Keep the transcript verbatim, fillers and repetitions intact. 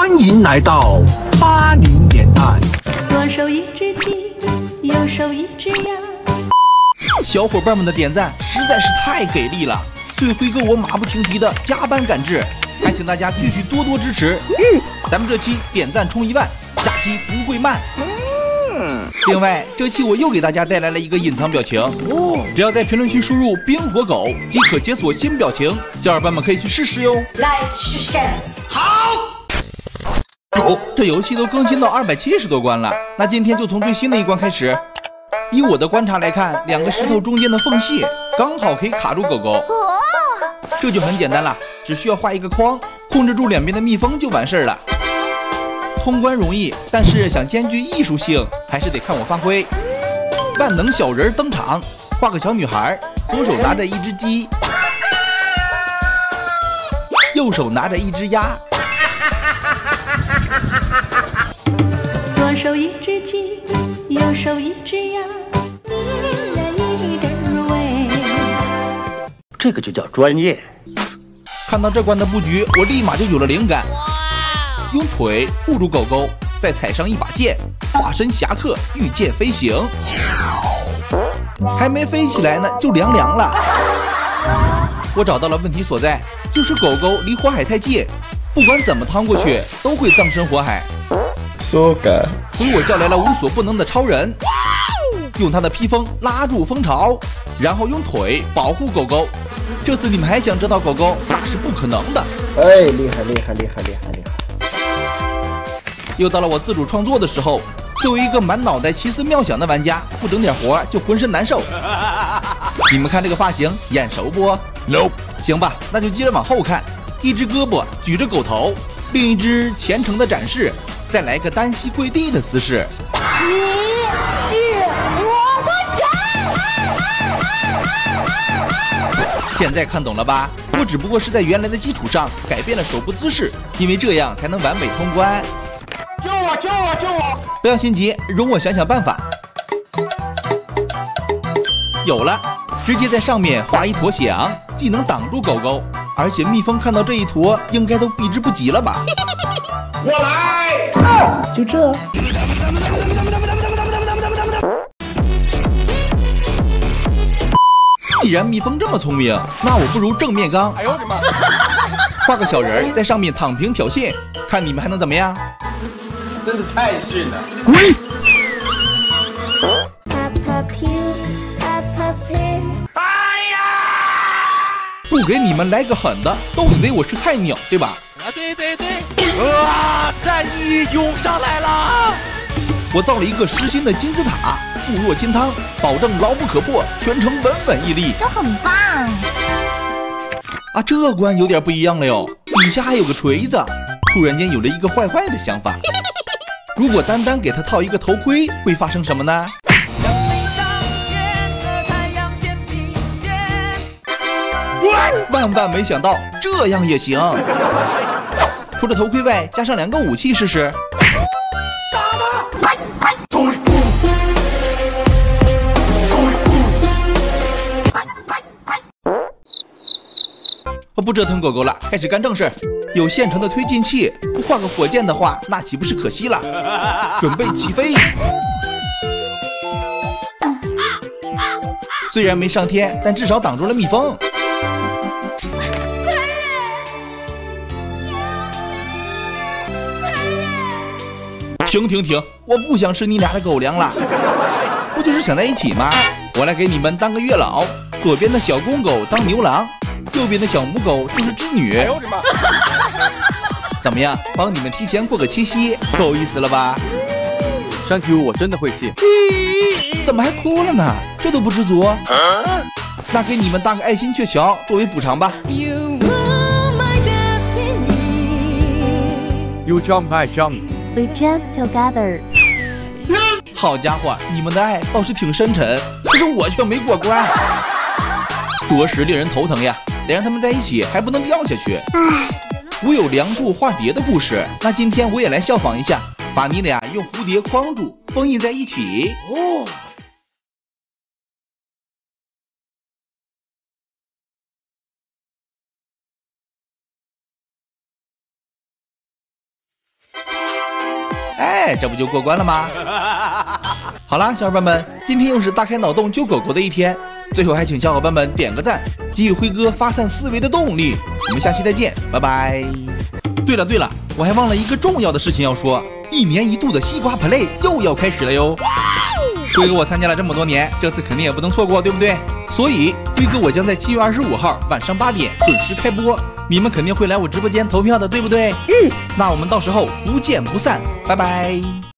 欢迎来到八零年代。 左手一只鸡，右手一只鸭。 小伙伴们的点赞实在是太给力了，对辉哥我马不停蹄的加班赶制，还请大家继续多多支持。嗯，咱们这期点赞冲一万，下期不会慢。嗯，另外这期我又给大家带来了一个隐藏表情，哦，只要在评论区输入冰火狗即可解锁新表情，小伙伴们可以去试试哟。 来试试看。 好。哦，这游戏都更新到二百七十多关了，那今天就从最新的一关开始。以我的观察来看，两个石头中间的缝隙刚好可以卡住狗狗，这就很简单了，只需要画一个框，控制住两边的蜜蜂就完事儿了。通关容易，但是想兼具艺术性，还是得看我发挥。万能小人登场，画个小女孩，左手拿着一只鸡，右手拿着一只鸭。 左手一只鸡，右手一只鸭，一人一只味。 这个就叫专业。 看到这关的布局，我立马就有了灵感。用腿护住狗狗，再踩上一把剑，化身侠客，御剑飞行。还没飞起来呢，就凉凉了。我找到了问题所在，就是狗狗离火海太近，不管怎么趟过去，都会葬身火海。 so good。 所以我叫来了无所不能的超人，用他的披风拉住蜂巢，然后用腿保护狗狗。这次你们还想知道狗狗，那是不可能的。 哎，厉害厉害厉害厉害厉害！ 又到了我自主创作的时候，作为一个满脑袋奇思妙想的玩家，不整点活就浑身难受。你们看这个发型眼熟不 ？Nope。行吧，那就接着往后看。一只胳膊举着狗头，另一只虔诚的展示，再来个单膝跪地的姿势。 你是我的神！现在看懂了吧？我只不过是在原来的基础上改变了手部姿势，因为这样才能完美通关。 救我！救我！救我！ 不要心急，容我想想办法。有了，直接在上面画一坨翔，既能挡住狗狗，而且蜜蜂看到这一坨，应该都避之不及了吧？ 我来！啊，就这。 既然蜜蜂这么聪明，那我不如正面刚。哎呦我的妈！画个小人在上面躺平挑衅，看你们还能怎么样？ 真的太逊了！ 滚！哎呀！不给你们来个狠的，都以为我是菜鸟，对吧？啊，对对对！啊，战役涌上来了！我造了一个实心的金字塔，固若金汤，保证牢不可破，全程稳稳屹立。 这很棒！ 啊，这关有点不一样了哟，底下还有个锤子。突然间有了一个坏坏的想法。如果单单给他套一个头盔，会发生什么呢？万万没想到，这样也行。除了头盔外，加上两个武器试试。我不折腾狗狗了，开始干正事。有现成的推进器，不画个火箭的话，那岂不是可惜了？准备起飞。虽然没上天，但至少挡住了蜜蜂。停停停！我不想吃你俩的狗粮了，不就是想在一起吗？我来给你们当个月老，左边的小公狗当牛郎，右边的小母狗就是织女。哎呦我的妈！怎么样，帮你们提前过个七夕，够意思了吧 ？Thank you， 我真的会谢。 怎么还哭了呢？这都不知足？啊、那给你们搭个爱心鹊桥作为补偿吧。 You jump, I jump. We jump together. 好家伙，你们的爱倒是挺深沉，可是我却没过关，着实令人头疼呀！得让他们在一起，还不能掉下去。我有梁祝化蝶的故事，那今天我也来效仿一下，把你俩用蝴蝶框住，封印在一起。哦。 哎，这不就过关了吗？好啦，小伙伴们，今天又是大开脑洞救狗狗的一天。最后还请小伙伴们点个赞，给予辉哥发散思维的动力。我们下期再见，拜拜。对了对了，我还忘了一个重要的事情要说，一年一度的西瓜 play 又要开始了哟。辉哥我参加了这么多年，这次肯定也不能错过，对不对？所以辉哥我将在七月二十五号晚上八点准时开播，你们肯定会来我直播间投票的，对不对？嗯，那我们到时候不见不散，拜拜。